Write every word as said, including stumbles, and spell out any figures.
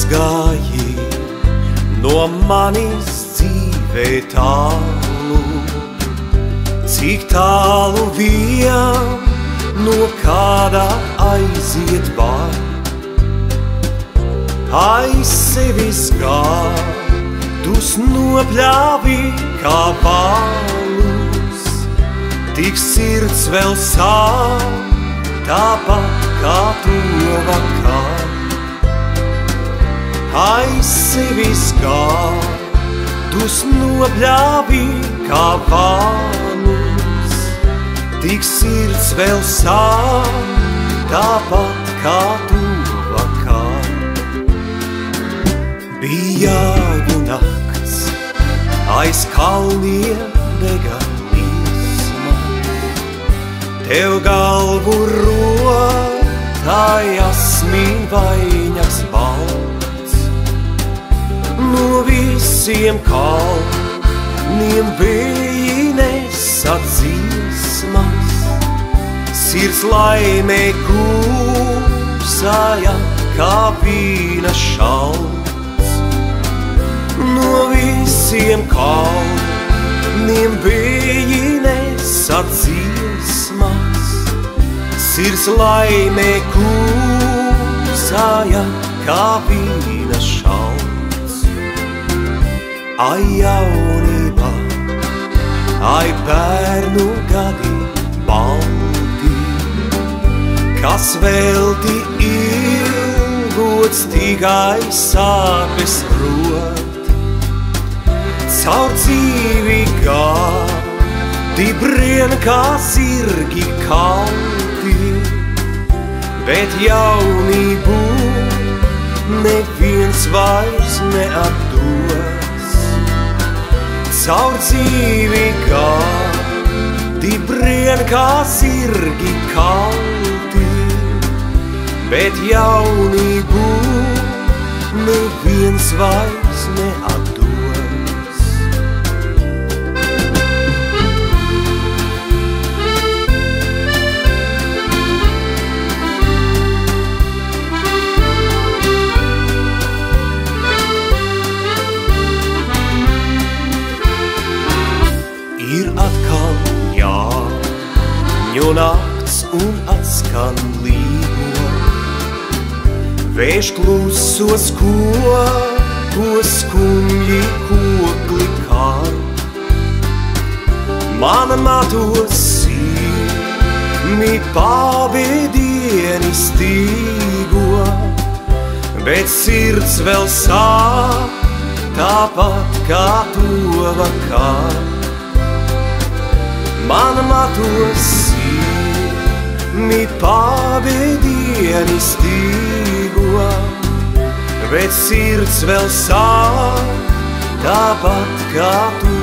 aizgāji no manis dzīvē tālu, cik tālu vien no kāda aiziet var. Aiz sevis gadus nopļāvi kā palus, tik sirds vēl sāp, tāpat kā to vakar. Aiz sevis gadus nopļāvi kā palus, tik sirds vēl sāp, tāpat kā to vakar. Bija jau nakts, aiz kalniem dega līsma, tev galvu rotāj jasmīn vainags balts. No visiem kalniem vēji nesa dziesmas, sirds laimē kūsāja kā vīna šalts. No visiem kalniem vēji nesa dziesmas, sirds laimē kūsāja kā vīna šalts. Ai jaunībā, ai bērnu gadi balti, kas velti ilgots tikai sāpes rot. Caur dzīvi gadi brien kā zirgi kalti, bet jaunību neviens vairs neatdos. Caur dzīvi gadi brien kā zirgi kalti, bet jaunību neviens vairs neatdos. Ir atkal jāņu nakts un atskan līgo, vējš klusos kokos skumji kokli kār. Mana matos sirmi pavedieni stīgo, bet sirds vēl sāp, tāpat kā to vakar. Mana matos sirmi pavedieni stīgo, bet sirds vēl sāp, tāpat kā tu